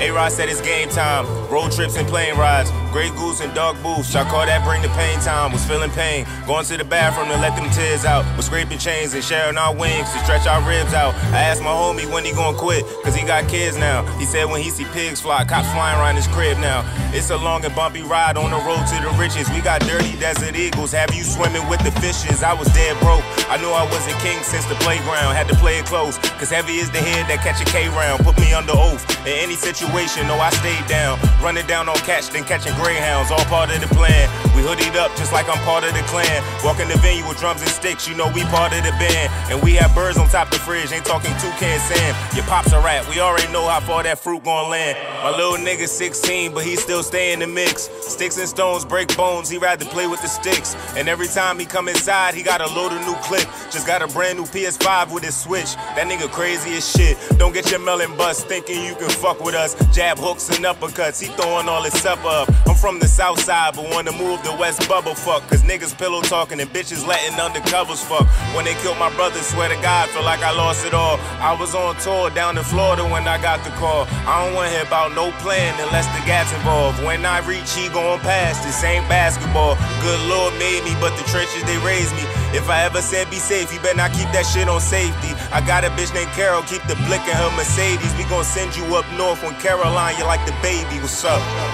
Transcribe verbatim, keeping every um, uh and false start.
A-Rod said it's game time. Road trips and plane rides. Grey Goose and dark booths. Y'all call that bring the pain time. Was feeling pain. Going to the bathroom to let them tears out. Was scraping chains and sharing our wings to stretch our ribs out. I asked my homie when he gonna quit, cause he got kids now. He said when he see pigs fly, cops flying around his crib now. It's a long and bumpy ride on the road to the riches. We got dirty desert eagles. Have you swimming with the fishes? I was dead broke. I knew I was a king since the playground. Had to play it close, cause heavy is the head that catch a K round. Put me under oath in any situation, no, I stayed down. Running down on catch, then catching greyhounds, all part of the plan. We hoodied up just like I'm part of the clan. Walking the venue with drums and sticks, you know we part of the band. And we have birds on top the fridge, ain't talking toucan Sam. Your pops a rat, we already know how far that fruit gon' land. My little nigga sixteen, but he still stay in the mix. Sticks and stones break bones, he rather play with the sticks. And every time he come inside, he got a load of new clip. Just got a brand new P S five with his switch. That nigga crazy as shit. Don't get your melon bust thinking you can fuck with us. Jab hooks and uppercuts, he throwing all his supper up. I'm from the south side, but wanna move the west bubble fuck. Cause niggas pillow talking and bitches letting undercovers fuck. When they killed my brother, swear to God, feel like I lost it all. I was on tour down in Florida when I got the call. I don't wanna hear about no plan unless the gat's involved. When I reach, he going past, this ain't basketball. Good Lord made me, but the trenches, they raised me. If I ever said be safe, you better not keep that shit on safety. I got a bitch named Carol, keep the blick in her Mercedes. We gon' send you up north when Caroline, you like the baby, what's up?